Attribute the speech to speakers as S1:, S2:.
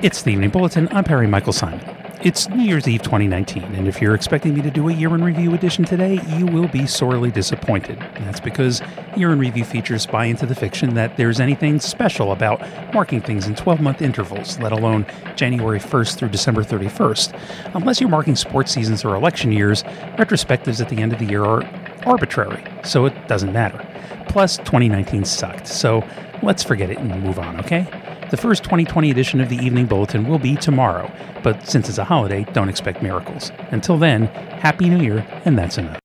S1: It's the Evening Bulletin. I'm Perry Michael Simon. It's New Year's Eve 2019, and if you're expecting me to do a Year in Review edition today, you will be sorely disappointed. That's because Year in Review features buy into the fiction that there's anything special about marking things in 12-month intervals, let alone January 1st through December 31st. Unless you're marking sports seasons or election years, retrospectives at the end of the year are arbitrary, so it doesn't matter. Plus, 2019 sucked, so let's forget it and move on, okay? The first 2020 edition of the Evening Bulletin will be tomorrow, but since it's a holiday, don't expect miracles. Until then, Happy New Year, and that's enough.